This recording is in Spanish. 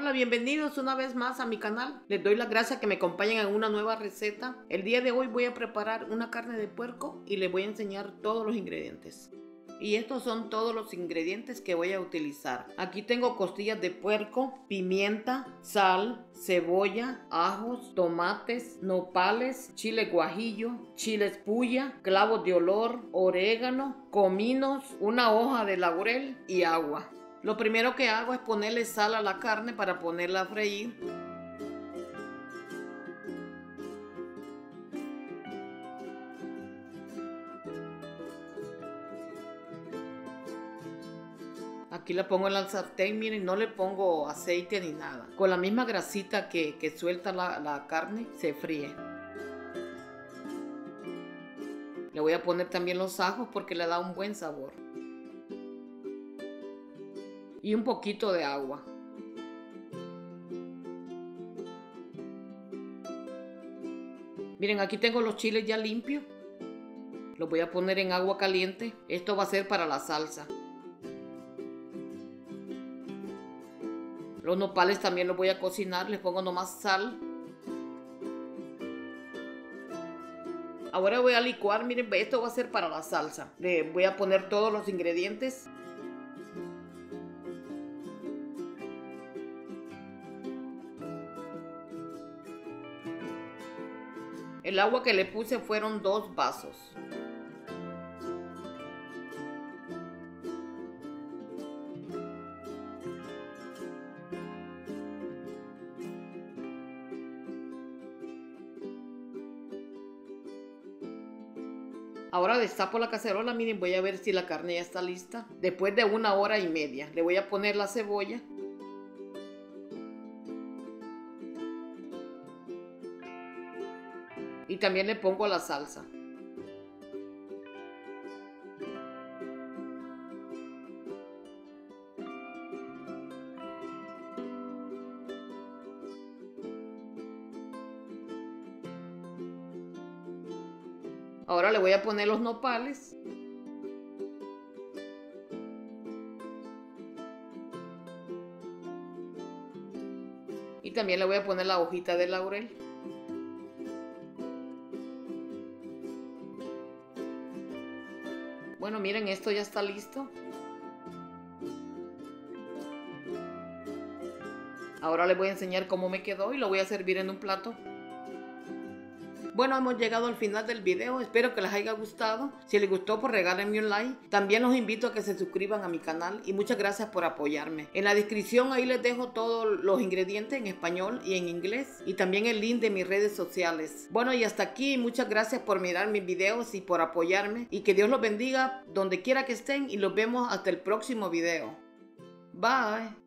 Hola, bienvenidos una vez más a mi canal. Les doy las gracias que me acompañen en una nueva receta. El día de hoy voy a preparar una carne de puerco y les voy a enseñar todos los ingredientes. Y estos son todos los ingredientes que voy a utilizar. Aquí tengo costillas de puerco, pimienta, sal, cebolla, ajos, tomates, nopales, chile guajillo, chiles puya, clavos de olor, orégano, cominos, una hoja de laurel y agua. Lo primero que hago es ponerle sal a la carne para ponerla a freír. Aquí la pongo en la sartén, miren, no le pongo aceite ni nada. Con la misma grasita que suelta la carne, se fríe. Le voy a poner también los ajos porque le da un buen sabor. Y un poquito de agua. Miren, aquí tengo los chiles ya limpios. Los voy a poner en agua caliente. Esto va a ser para la salsa. Los nopales también los voy a cocinar. Les pongo nomás sal. Ahora voy a licuar. Miren, esto va a ser para la salsa. Le voy a poner todos los ingredientes. El agua que le puse fueron 2 vasos. Ahora destapo la cacerola, miren, voy a ver si la carne ya está lista. Después de 1 hora y media, le voy a poner la cebolla. Y también le pongo la salsa. Ahora le voy a poner los nopales. Y también le voy a poner la hojita de laurel. Bueno, miren, esto ya está listo. Ahora les voy a enseñar cómo me quedó y lo voy a servir en un plato. Bueno, hemos llegado al final del video, espero que les haya gustado. Si les gustó, pues regálenme un like. También los invito a que se suscriban a mi canal y muchas gracias por apoyarme. En la descripción ahí les dejo todos los ingredientes en español y en inglés y también el link de mis redes sociales. Bueno, y hasta aquí, muchas gracias por mirar mis videos y por apoyarme y que Dios los bendiga donde quiera que estén y los vemos hasta el próximo video. Bye.